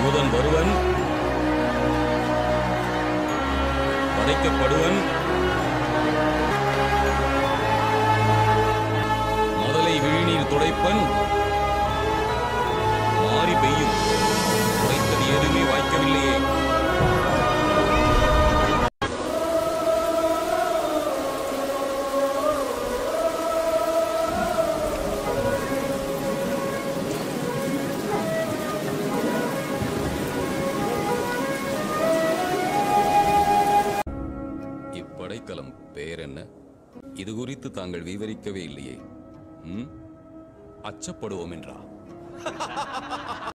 அமுதன் வருவன், படைக்கப்படுவன், முதலை விழிநீர் துடைப்பன், மாறி பெய்யும். உரைத்தது எதுவுமே வாய்க்கவில்லையே. இப்படைக்கலம் பெயர் என்ன? இது குறித்து தாங்கள் விவரிக்கவே இல்லையே. அச்சப்படுவோம் என்றா?